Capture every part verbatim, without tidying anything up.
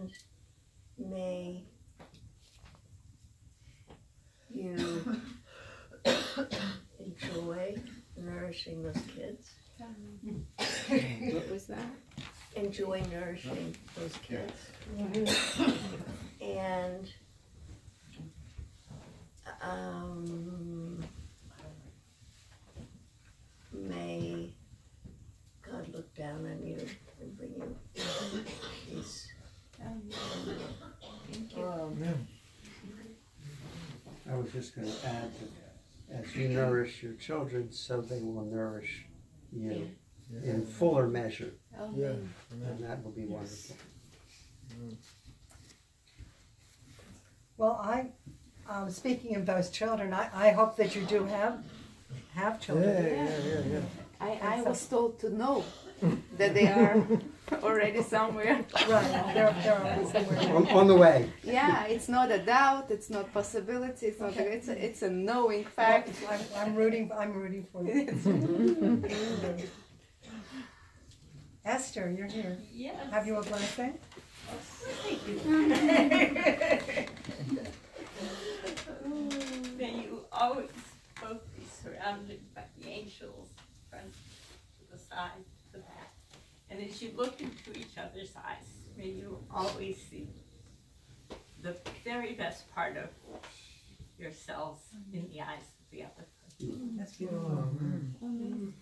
and may you enjoy nourishing those kids. What was that? Enjoy nourishing those kids. And um, may God look down on you and bring you peace. Thank you. Um, I was just going to add that as you nourish your children, so they will nourish you yeah. in fuller measure, Oh, Yeah. and that will be wonderful. Well, I, um, speaking of those children, I, I hope that you do have have Yeah, children. yeah, yeah, yeah. I, I was told to know that they are already somewhere. Right, they're, they're always somewhere. On, on the way. Yeah, it's not a doubt, it's not possibility, it's not a, it's a, it's a knowing fact. I'm, I'm rooting. I'm rooting for you. Esther, you're here. Yes. Have you a blessing? Thank you. May you always both be surrounded by the angels, front to the side, to the back. And as you look into each other's eyes, may you always see the very best part of yourselves in the eyes of the other person. That's beautiful. Amen.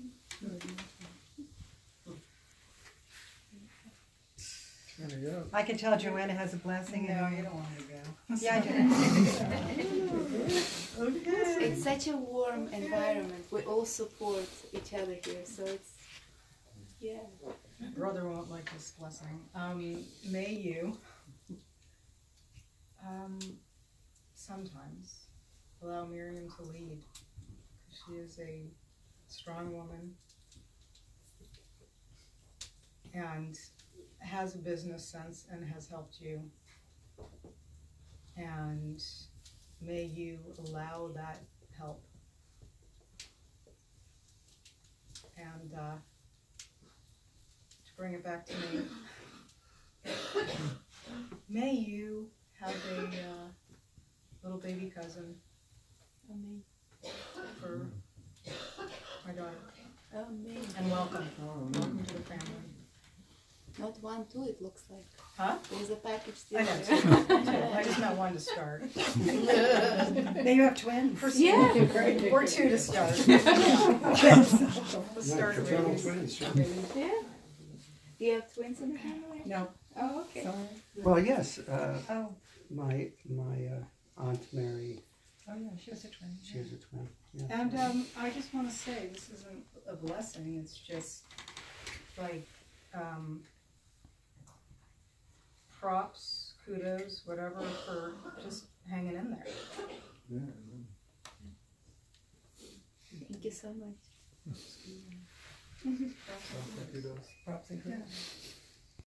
There you go. I can tell Joanna has a blessing. No, you don't want me to go. Yeah, I do. Okay. It's such a warm environment. We all support each other here, so it's, yeah. Brother won't like this blessing. Um, may you, um, sometimes allow Miriam to lead. She is a strong woman and has a business sense and has helped you. And may you allow that help. And uh, to bring it back to me, may you have a uh, little baby cousin Amen. for my daughter. Amen. And welcome. Welcome to the family. Not one, two, it looks like. Huh? There's a package still I know, there. two. I just meant one to start. Now you have twins. Yeah. Or two to start. Let's start a Fraternal baby. twins. Yeah. Do you have twins in the family? No. Oh, okay. Sorry. Well, yes, uh, Oh. my my uh, Aunt Mary, Oh yeah, she was a twin. she was a twin. Yeah. And um, I just want to say, this isn't a blessing, it's just like um, props, kudos, whatever, for just hanging in there. Yeah. Thank you so much. Kudos. Props and kudos.